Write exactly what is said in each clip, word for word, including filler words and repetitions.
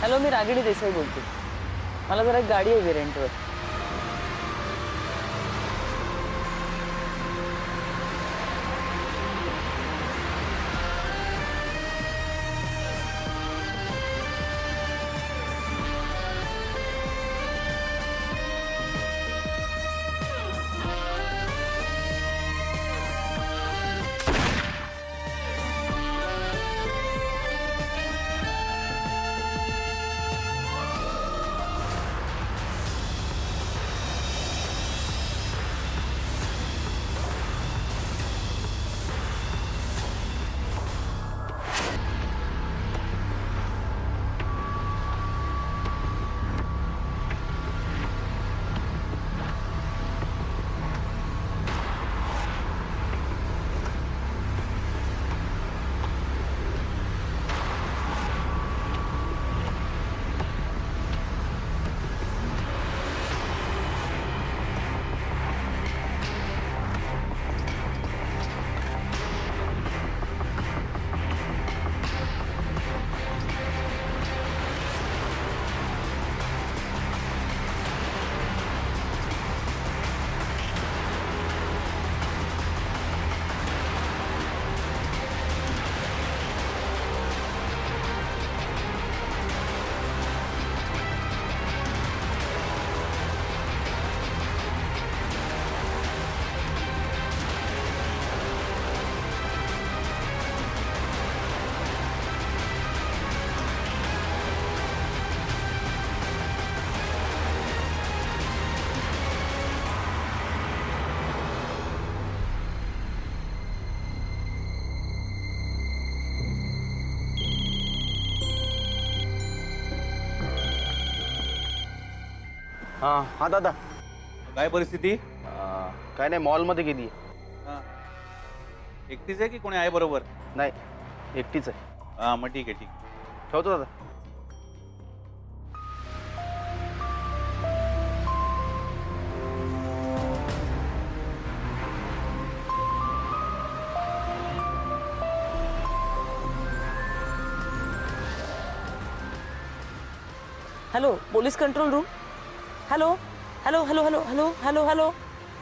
Hello, मी रागिणी देसाई बोलते. मला जरा एक गाडी हवी रेंटवर. हा हा दादा, काय परिस्थिती? काय नाही, मॉल मध्ये गेली. एकटीच आहे की कोणी आहे बरोबर? नाही, एकटीच आहे. हा मग ठीक आहे, ठीक. ठेवतो दादा. Hello, police control room. Hello hello hello hello hello hello hello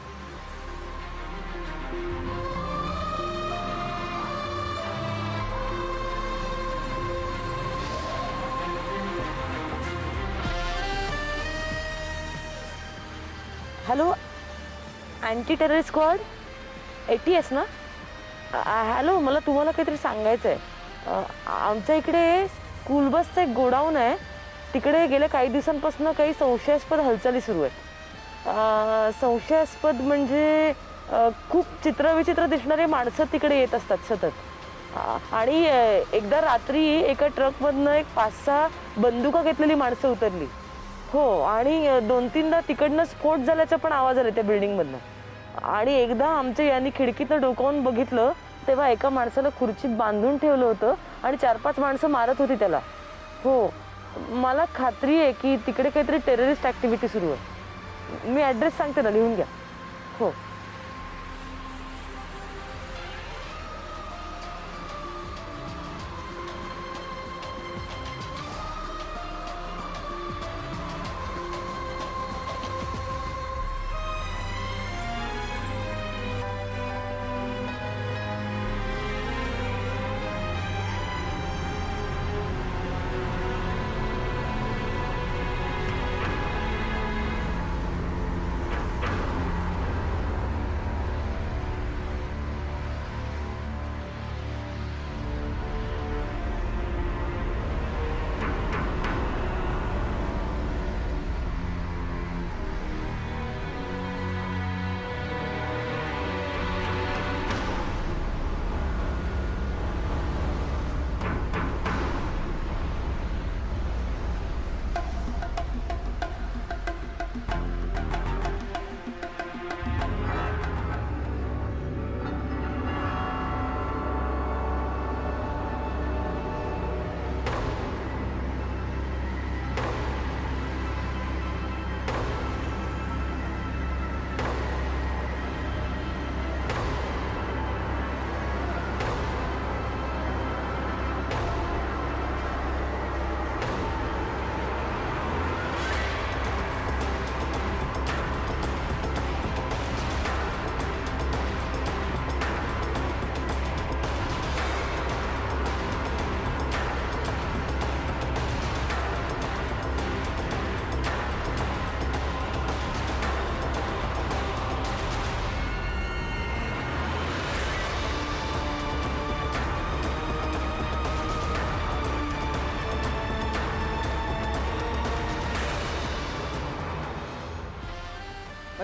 hello, anti terror squad ATS ना? हॅलो, मला तुम्हाला काहीतरी सांगायचं आहे. आमच्या इकडे स्कूल बसचं एक गोडाऊन आहे. तिकडे गेल्या काही दिवसांपासून काही संशयास्पद हालचाली सुरू आहेत. संशयास्पद म्हणजे खूप चित्रविचित्र दिसणारे माणसं तिकडे येत असतात सतत. आणि एकदा रात्री एका ट्रकमधनं एक पाच सहा बंदुका घेतलेली माणसं उतरली. हो, आणि दोन तीनदा तिकडनं स्फोट झाल्याचा पण आवाज आला त्या बिल्डिंगमधनं. आणि एकदा आमच्या यांनी खिडकीतनं डोकावून बघितलं तेव्हा एका माणसाला खुर्चीत बांधून ठेवलं होतं आणि चार पाच माणसं मारत होती त्याला. हो, मला खात्री आहे की तिकडे काहीतरी टेररिस्ट ॲक्टिव्हिटी सुरू आहे. मी ॲड्रेस सांगते ना, लिहून घ्या. हो.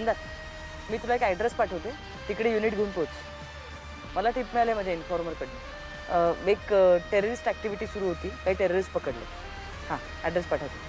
वंदन, मी तुला एक ॲड्रेस पाठवते, तिकडे युनिट घेऊन पोच. मला टिप मिळाली माझ्या इन्फॉर्मरकडनं. एक टेररिस्ट ॲक्टिव्हिटी सुरू होती, काही टेररिस्ट पकडले. हां, ॲड्रेस पाठवते.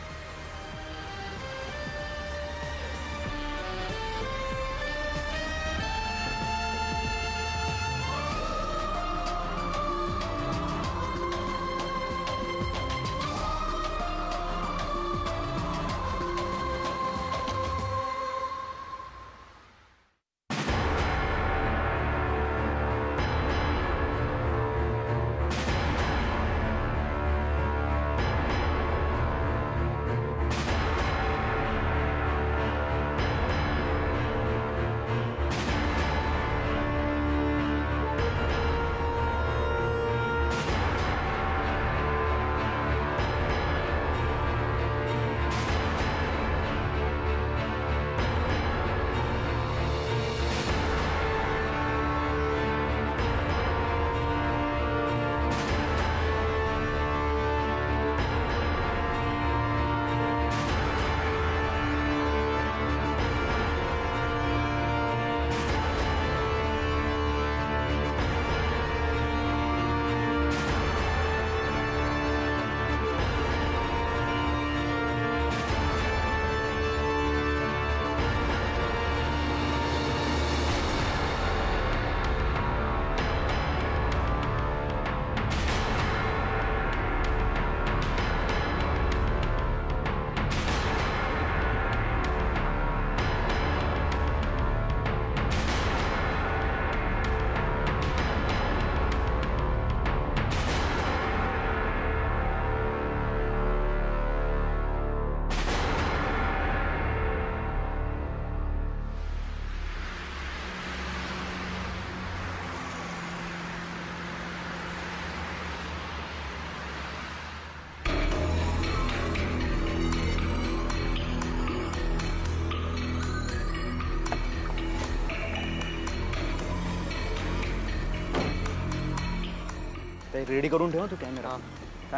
रेडी करून ठेव तू कॅमेरा. काय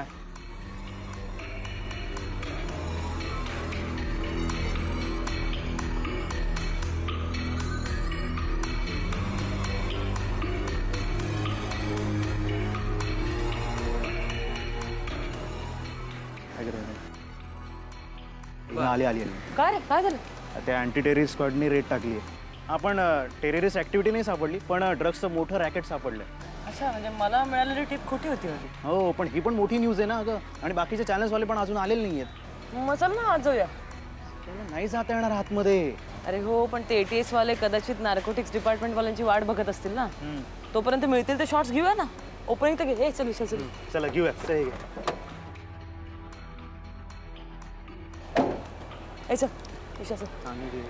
आली आली आली. काय रे, काय झालं? त्या अँटी टेररिस्ट स्क्वॉडनी रेड टाकली आहे. आपण टेररिस्ट ऍक्टिव्हिटी नाही सापडली, पण ड्रग्सचं मोठं रॅकेट सापडलं. अच्छा, म्हणजे मला मिळालेली टिप खोटी होती माझी. हो, पण ही पण मोठी न्यूज आहे ना अगं. आणि बाकीचे चॅनल्सवाले पण अजून आलेले नाही आहेत. मग चल ना आज जाऊया. नाही जाता येणार आतमध्ये. अरे हो, पण ते एटीएस वाले कदाचित नार्कोटिक्स डिपार्टमेंट वाल्यांची वाट बघत असतील ना. तोपर्यंत मिळतील ते शॉट्स घेऊया ना. ओपनिंग तर घे. हे चल विशाल, चल चला घेऊया. ए चल विशाल, चल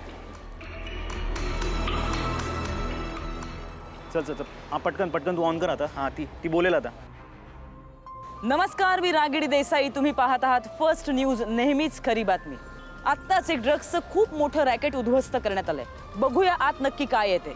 चल चल चल. हा पटकन पटकन तू ऑन कर आता. हा ती ती बोलेल आता. नमस्कार, मी रागिणी देसाई. तुम्ही पाहत आहात फर्स्ट न्यूज, नेहमीच खरी बातमी. आत्ताच एक ड्रग्सचं खूप मोठं रॅकेट उद्ध्वस्त करण्यात आलंय. बघूया आत नक्की काय येते.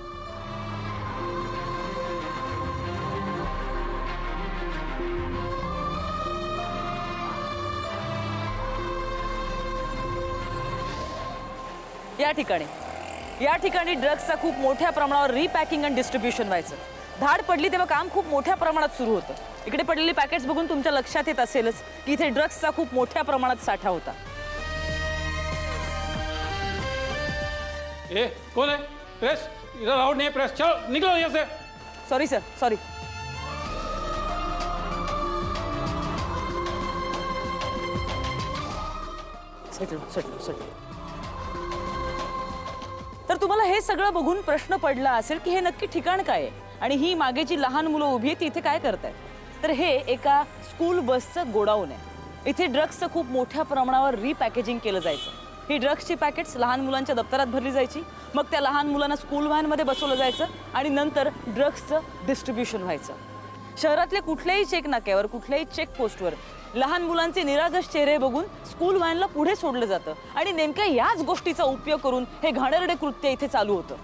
या ठिकाणी या ठिकाणी ड्रग्सचा खूप मोठ्या प्रमाणावर रिपॅकिंग आणि डिस्ट्रीब्युशन व्हायचं. धाड पडली तेव्हा काम खूप मोठ्या प्रमाणात सुरू होतं. इकडे पडलेली पॅकेट्स बघून तुमच्या लक्षात येत असेलच की इथे ड्रग्सचा खूप मोठ्या प्रमाणात साठा होता. ए, कौन है? प्रेस, इधर अलाउड नहीं है प्रेस. चलो निकलो यहाँ से. Sorry sir, sorry. Settle settle settle. तर तुम्हाला हे सगळं बघून प्रश्न पडला असेल की हे नक्की ठिकाण काय आहे आणि ही मागे जी लहान मुलं उभी आहेत ती इथे काय करतायत. तर हे एका स्कूल बसचं गोडाऊन आहे. इथे ड्रग्सचं खूप मोठ्या प्रमाणावर रिपॅकेजिंग केलं जायचं. ही ड्रग्सची पॅकेट्स लहान मुलांच्या दप्तरात भरली जायची. मग त्या लहान मुलांना स्कूल व्हॅनमध्ये बसवलं जायचं आणि नंतर ड्रग्सचं डिस्ट्रीब्युशन व्हायचं. शहरातल्या कुठल्याही चेक नाक्यावर, कुठल्याही चेक पोस्टवर लहान मुलांचे निरागस चेहरे बघून स्कूल व्हॅनला पुढे सोडलं जातं आणि नेमक्या याच गोष्टीचा उपयोग करून हे घाणेरडे कृत्य इथे चालू होतं.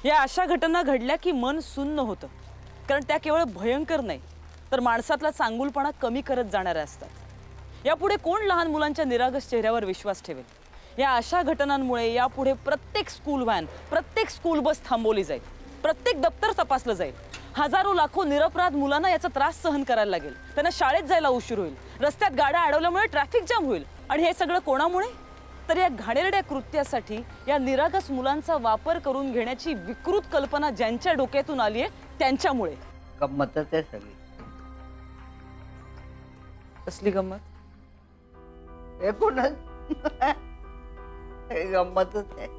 या अशा घटना घडल्या की मन सुन्न होतं, कारण त्या केवळ भयंकर नाही तर माणसातला चांगुलपणा कमी करत जाणाऱ्या असतात। यापुढे कोण लहान मुलांच्या निरागस चेहऱ्यावर विश्वास ठेवेल? या अशा घटनांमुळे यापुढे प्रत्येक स्कूल व्हॅन, प्रत्येक स्कूल बस थांबवली जाईल, प्रत्येक दप्तर तपासलं जाईल। हजारो लाखो निरपराध मुलांना याचा त्रास सहन करायला लागेल, त्यांना शाळेत जायला उशीर होईल, रस्त्यात गाड्या अडवल्यामुळे ट्रॅफिक जाम होईल। आणि हे सगळं कोणामुळे? तर या घाणेरड्या कृत्यासाठी या निरागस मुलांचा वापर करून घेण्याची विकृत कल्पना ज्यांच्या डोक्यातून आली आहे त्यांच्यामुळे। गंमतच आहे सगळी। कसली गंमत? एकूणच गंमतच आहे।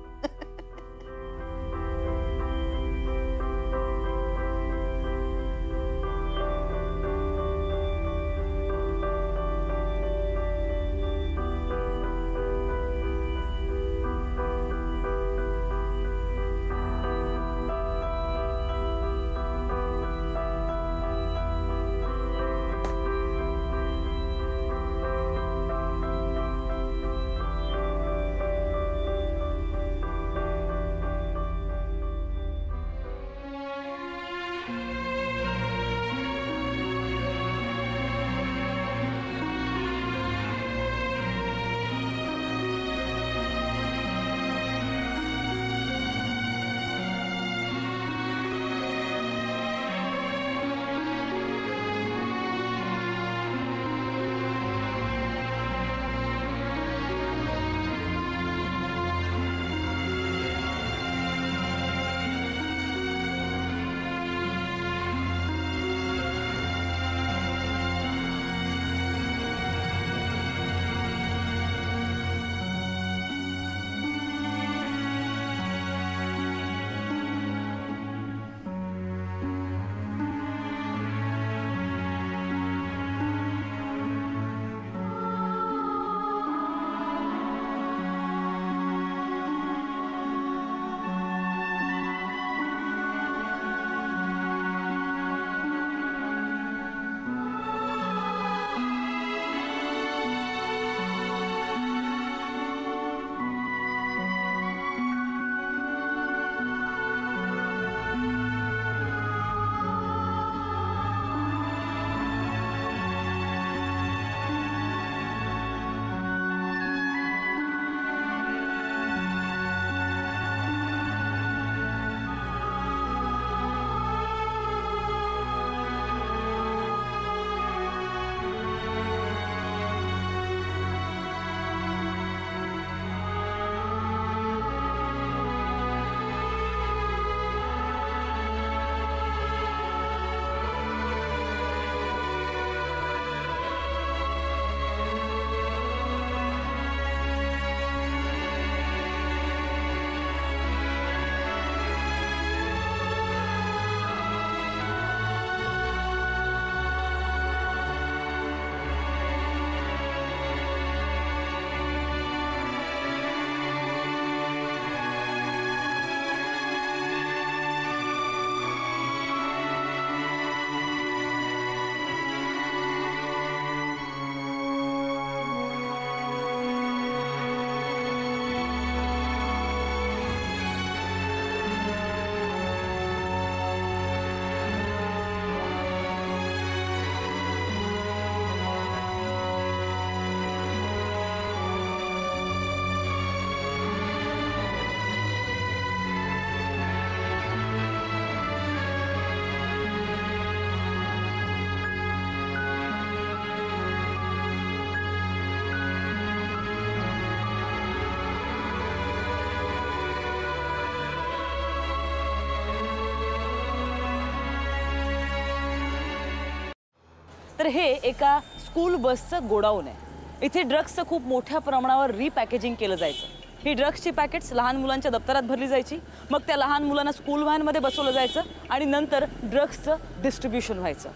तर हे एका स्कूल बसचं गोडाऊन आहे। इथे ड्रग्सचं खूप मोठ्या प्रमाणावर रिपॅकेजिंग केलं जायचं। ही ड्रग्सची पॅकेट्स लहान मुलांच्या दप्तरात भरली जायची, मग त्या लहान मुलांना स्कूल व्हॅनमध्ये बसवलं जायचं आणि नंतर ड्रग्सचं डिस्ट्रीब्युशन व्हायचं।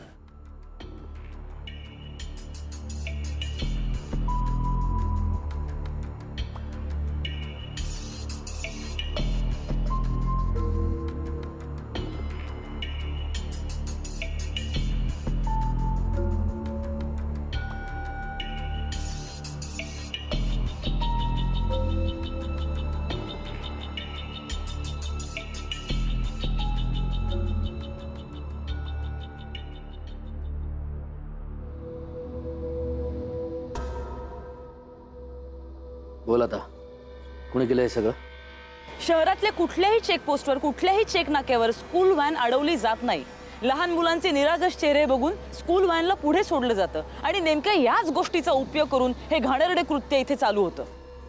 बोल आता, कुणी केलं हे सगळं? शहरातल्या कुठल्याही चेकपोस्टवर कुठल्याही चेक नाक्यावर स्कूल व्हॅन अडवली जात नाही. लहान मुलांचे निरागस चेहरे बघून स्कूल व्हॅनला पुढे सोडलं जातं आणि नेमक्या याच गोष्टीचा उपयोग करून हे घाणेरडे कृत्य इथे चालू होतं.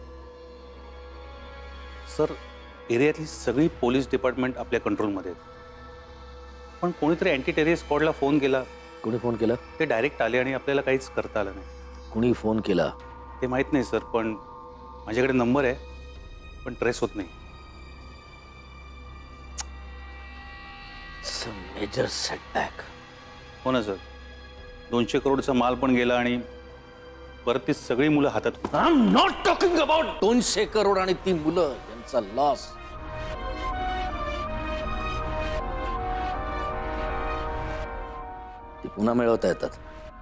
सर, एरियातली सगळी पोलीस डिपार्टमेंट आपल्या कंट्रोलमध्ये आहेत. पण कोणीतरी अँटी टेररिस्ट स्क्वॉडला फोन केला. कुणी फोन केला? ते डायरेक्ट आले आणि आपल्याला काहीच करता आलं नाही. कुणी फोन केला? ते माहीत नाही सर, पण माझ्याकडे नंबर आहे, पण ट्रेस होत नाही. Major setback. हो ना सर, दोनशे करोडचा माल पण गेला आणि परत ती सगळी मुलं हातात. I am not talking about दोनशे करोड आणि ती मुलं यांचा लॉस. ती पुन्हा मिळवता येतात.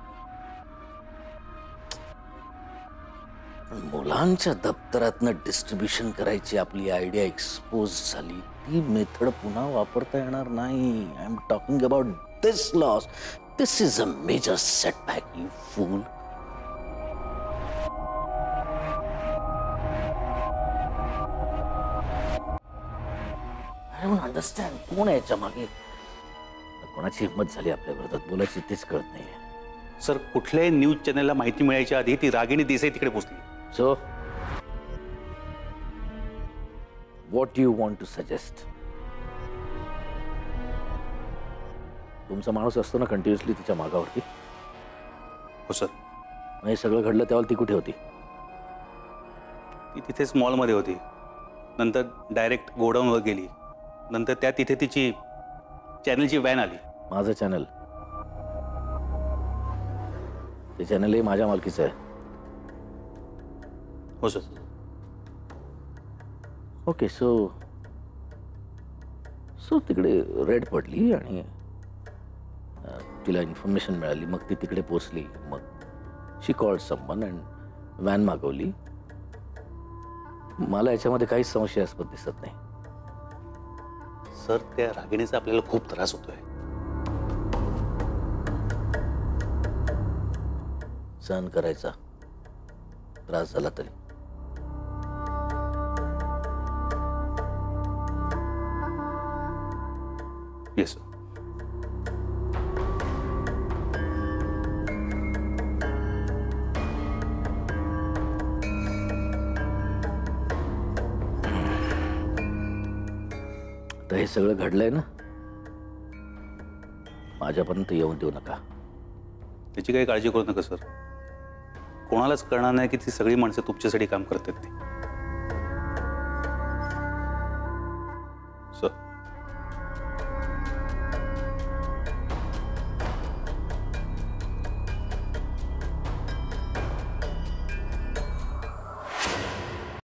पण मुलांच्या दप्तरातनं डिस्ट्रीब्युशन करायची आपली आयडिया एक्सपोज झाली. ती मेथड पुन्हा वापरता येणार नाही. I am talking about this loss. This is a major setback, you fool. I don't understand कोण आहे याच्या मागे. कोणाची हिंमत झाली आपल्या विरोधात बोलायची तेच कळत नाहीये. सर, कुठल्याही न्यूज चॅनलला माहिती मिळायच्या आधी ती रागिणी देसाई तिकडे पोहोचली. So what you want to suggest? तुमचा माणूस असतो ना कंटिन्युअसली तिच्या मागावरती? हो सर. हे सगळं घडलं तेव्हा ती कुठे होती? ती तिथेच मॉलमध्ये होती. नंतर डायरेक्ट गोडाऊनवर गेली. नंतर त्या तिथे तिची चॅनलची व्हॅन आली. माझं चॅनल? ते चॅनलही माझ्या मालकीचं आहे. हो सर. ओके, सो सो तिकडे रेड पडली आणि तिला इन्फॉर्मेशन मिळाली. मग ती तिकडे पोचली. मग she called someone and van मागवली. मला याच्यामध्ये काहीच संशयास्पद दिसत नाही. सर, त्या रागिणीचा आपल्याला खूप त्रास होतोय. सहन करायचा, त्रास झाला तरी. Yes sir. तर हे सगळं घडलंय ना, माझ्यापर्यंत येऊन देऊ नका. त्याची काही काळजी करू नका सर. कोणालाच कळणार नाही की ती सगळी माणसं तुमच्यासाठी काम करतात. ते